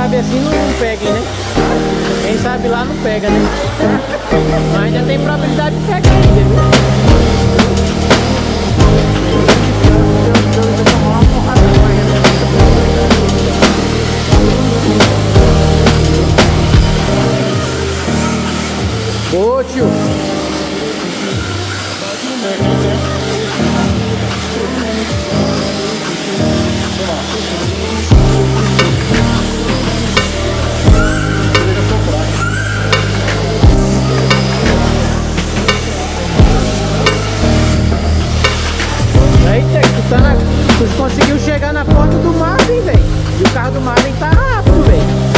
sabe assim não pega, né? Quem sabe lá não pega, né? Mas ainda tem probabilidade de pegar ainda, viu? Ô tio! Eita, tu conseguiu chegar na porta do Marvin, velho. E o carro do Marvin tá rápido, velho.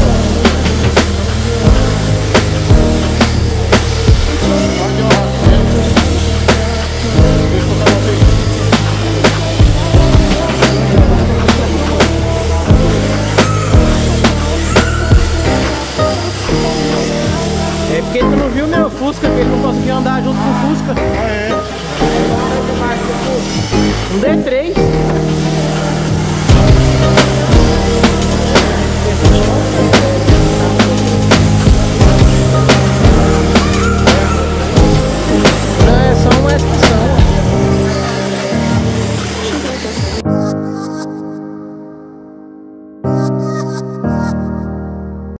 É porque tu não viu meu Fusca, que ele não conseguiu andar junto com o Fusca. Ah, é? Um D3.